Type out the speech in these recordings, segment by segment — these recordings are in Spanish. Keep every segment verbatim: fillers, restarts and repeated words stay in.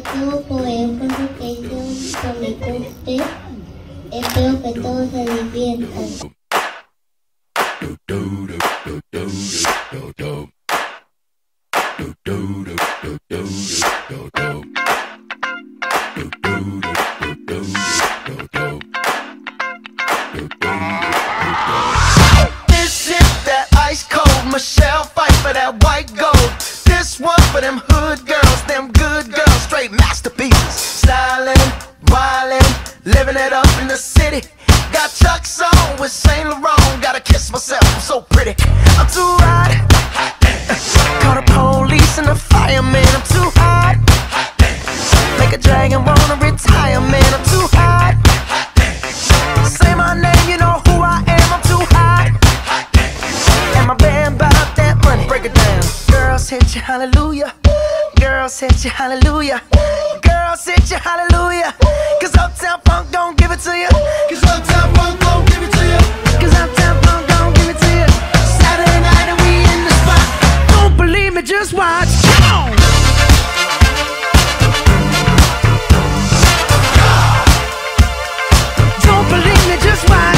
todo por el esfuerzo que hicieron por mi cumple. Espero que todos se diviertan. This is that ice cold Michelle fight for that white gold. This one for them hood girls, them good girls, straight masterpieces. Styling, wildin', living it up in the city. Got Chuck's on with Saint Laurent. Gotta kiss myself, I'm so pretty. I'm too hot. Call the police and the fireman. I'm too hot. Make a dragon wanna retire, man. I'm too hot. Say my name, you know who I am. I'm too hot. And my band bought that money. Break it down. Girls hit you, hallelujah. Girls hit you, hallelujah. Girls hit you, hallelujah. Cause Uptown Funk don't give it to you. Cause Uptown Funk don't give it to you. Cause Uptown Funk don't give it to you. Saturday night and we in the spot. Don't believe me, just watch. Come on. Don't believe me, just watch.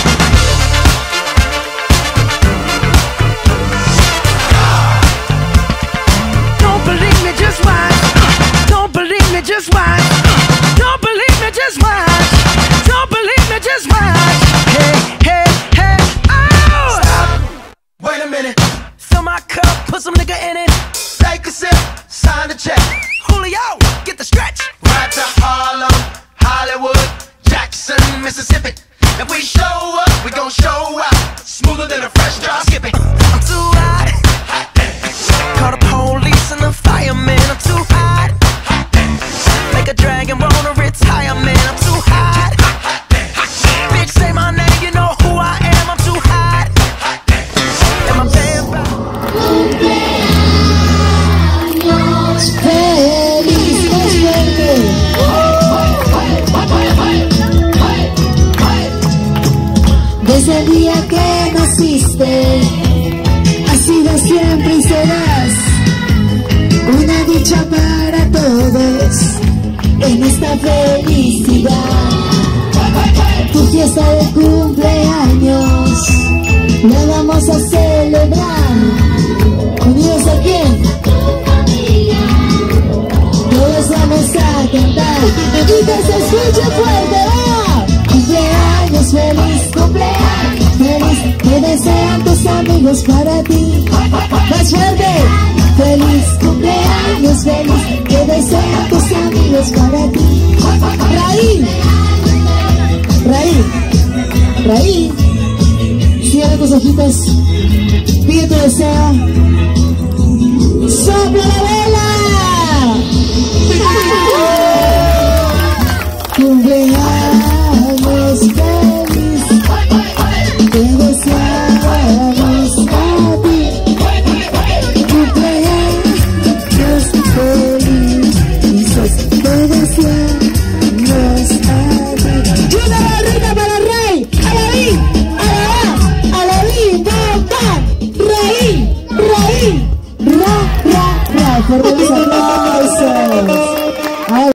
Don't believe me, just watch. Don't believe me, just watch. Don't believe me, just watch. Don't believe me, just watch. Hey, hey, hey, oh! Stop. Wait a minute. Fill my cup, put some nigga in it. Take a sip, sign the check. Julio, get the stretch. Right to Harlem, Hollywood, Jackson, Mississippi. If we show up, we gon' show out. Smoother than a fresh drop. Skip it. I'm too hot. Call the police and the fireman. I'm too hot. Make a dragon wanna retire, man. I'm too hot. Bitch, say my name, you know who I am. I'm too hot. And my band Cumpleaños feliz, más fuerte. Desde el día que naciste, has sido siempre y serás una dicha para todos en esta felicidad. Tu fiesta de cumpleaños la vamos a celebrar. ¿Unidos a quién? Todos vamos a cantar y que se escuche fuerte. ¡Ah! Cumpleaños feliz, cumpleaños feliz, que desean tus amigos para ti. Más fuerte. Feliz cumpleaños feliz, que desean tus amigos para ti. Raí, Raí, Raí, cierra tus ojitos, pide tu deseo, sopla la vela. Cumpleaños